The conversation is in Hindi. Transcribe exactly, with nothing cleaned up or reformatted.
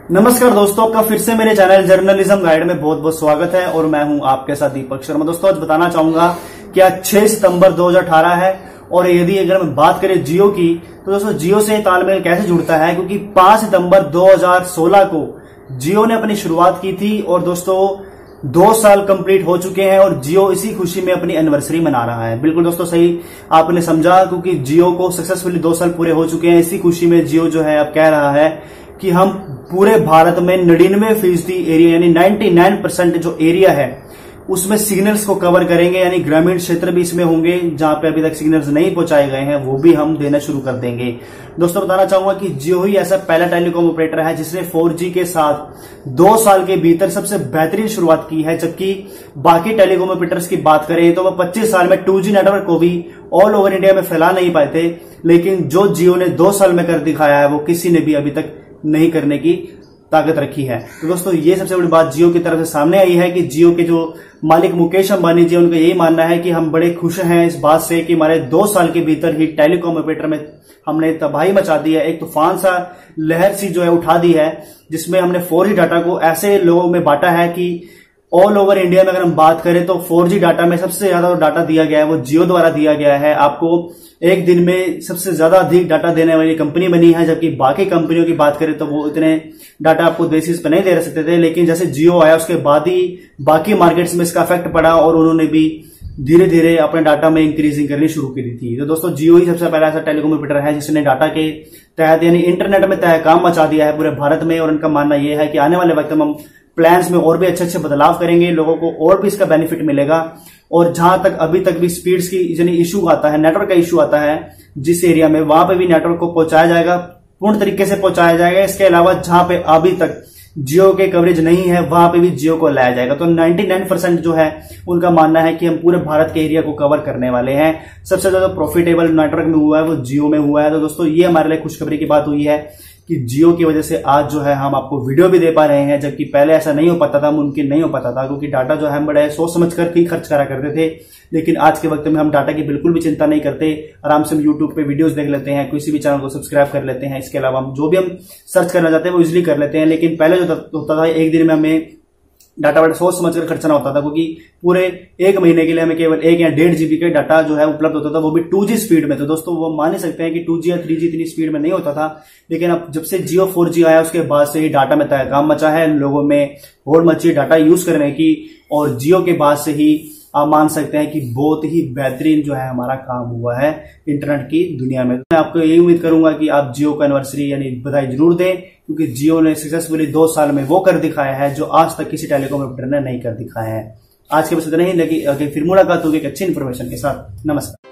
नमस्कार दोस्तों, आपका फिर से मेरे चैनल जर्नलिज्म गाइड में बहुत बहुत स्वागत है और मैं हूं आपके साथ दीपक शर्मा। दोस्तों आज बताना चाहूंगा कि आज छह सितंबर दो हज़ार अठारह है और यदि अगर हम बात करें जियो की तो दोस्तों जियो से तालमेल कैसे जुड़ता है, क्योंकि पांच सितंबर दो हज़ार सोलह को जियो ने अपनी शुरुआत की थी और दोस्तों दो साल कंप्लीट हो चुके हैं और जियो इसी खुशी में अपनी एनिवर्सरी मना रहा है। बिल्कुल दोस्तों सही आपने समझा, क्योंकि जियो को सक्सेसफुली दो साल पूरे हो चुके हैं। इसी खुशी में जियो जो है अब कह रहा है कि हम पूरे भारत में निन्यानवे फीसदी एरिया यानी निन्यानवे परसेंट जो एरिया है उसमें सिग्नल्स को कवर करेंगे, यानी ग्रामीण क्षेत्र भी इसमें होंगे जहां पे अभी तक सिग्नल्स नहीं पहुंचाए गए हैं वो भी हम देना शुरू कर देंगे। दोस्तों बताना चाहूंगा कि जियो ही ऐसा पहला टेलीकॉम ऑपरेटर है जिसने फोर जी के साथ दो साल के भीतर सबसे बेहतरीन शुरुआत की है, जबकि बाकी टेलीकॉम ऑपरेटर्स की बात करें तो वह पच्चीस साल में टू जी नेटवर्क को भी ऑल ओवर इंडिया में फैला नहीं पाए थे, लेकिन जो जियो ने दो साल में कर दिखाया है वो किसी ने भी अभी तक नहीं करने की ताकत रखी है। तो दोस्तों ये सबसे बड़ी बात जियो की तरफ से सामने आई है कि जियो के जो मालिक मुकेश अंबानी जी, उनका यही मानना है कि हम बड़े खुश हैं इस बात से कि हमारे दो साल के भीतर ही टेलीकॉम ऑपरेटर में हमने तबाही मचा दी है, एक तूफान सा लहर सी जो है उठा दी है, जिसमें हमने फोर जी डाटा को ऐसे लोगों में बांटा है कि ऑल ओवर इंडिया में अगर हम बात करें तो फोर जी डाटा में सबसे ज्यादा जो डाटा दिया गया है वो जियो द्वारा दिया गया है। आपको एक दिन में सबसे ज्यादा अधिक डाटा देने वाली कंपनी बनी है, जबकि बाकी कंपनियों की बात करें तो वो इतने डाटा आपको बेसिस पे नहीं दे सकते थे, लेकिन जैसे जियो आया उसके बाद ही बाकी मार्केट्स में इसका इफेक्ट पड़ा और उन्होंने भी धीरे धीरे अपने डाटा में इंक्रीजिंग करनी शुरू की थी। तो दोस्तों जियो ही सबसे पहला ऐसा टेलीकॉम ऑपरेटर है जिसने डाटा के तहत यानी इंटरनेट में तहकाम मचा दिया है पूरे भारत में, और उनका मानना यह है कि आने वाले वक्त में हम प्लान्स में और भी अच्छे अच्छे बदलाव करेंगे, लोगों को और भी इसका बेनिफिट मिलेगा। और जहां तक अभी तक भी स्पीड्स की यानी इशू आता है, नेटवर्क का इशू आता है जिस एरिया में, वहां पे भी नेटवर्क को पहुंचाया जाएगा, पूर्ण तरीके से पहुंचाया जाएगा। इसके अलावा जहां पे अभी तक जियो के कवरेज नहीं है वहां पे भी जियो को लाया जाएगा। तो निन्यानवे परसेंट जो है उनका मानना है कि हम पूरे भारत के एरिया को कवर करने वाले हैं। सबसे ज्यादा प्रॉफिटेबल नेटवर्क में हुआ है वो जियो में हुआ है। तो दोस्तों ये हमारे लिए खुशखबरी की बात हुई है कि जियो की वजह से आज जो है हम आपको वीडियो भी दे पा रहे हैं, जबकि पहले ऐसा नहीं हो पाता था, मुमकिन नहीं हो पाता था, क्योंकि डाटा जो है हम बड़े सोच समझ कर ही खर्च करा करते थे। लेकिन आज के वक्त में हम डाटा की बिल्कुल भी चिंता नहीं करते, आराम से हम यूट्यूब पे वीडियोस देख लेते हैं, किसी भी चैनल को सब्सक्राइब कर लेते हैं। इसके अलावा हम जो भी हम सर्च करना चाहते हैं वो इजिली कर लेते हैं। लेकिन पहले जो होता था एक दिन में हमें डाटा वाटा सोच समझकर खर्चना होता था, क्योंकि पूरे एक महीने के लिए हमें केवल एक या डेढ़ जीबी का डाटा जो है उपलब्ध होता था, वो भी टू जी स्पीड में। तो दोस्तों वो मान ही सकते हैं कि टू जी या थ्री जी इतनी स्पीड में नहीं होता था, लेकिन अब जब से जियो फोर जी आया उसके बाद से ही डाटा में तहकाम मचा है, लोगों में होड़ मची डाटा यूज करने की, और जियो के बाद से ही आप मान सकते हैं कि बहुत ही बेहतरीन जो है हमारा काम हुआ है इंटरनेट की दुनिया में। मैं आपको यही उम्मीद करूंगा कि आप जियो का एनिवर्सरी यानी बधाई जरूर दें, क्योंकि जियो ने सक्सेसफुली दो साल में वो कर दिखाया है जो आज तक किसी टेलीकॉम ऑपरेटर ने नहीं कर दिखाया है। आज के बस इतना ही, लेकिन फिर मुलाकात होगी एक अच्छी इन्फॉर्मेशन के साथ। नमस्कार।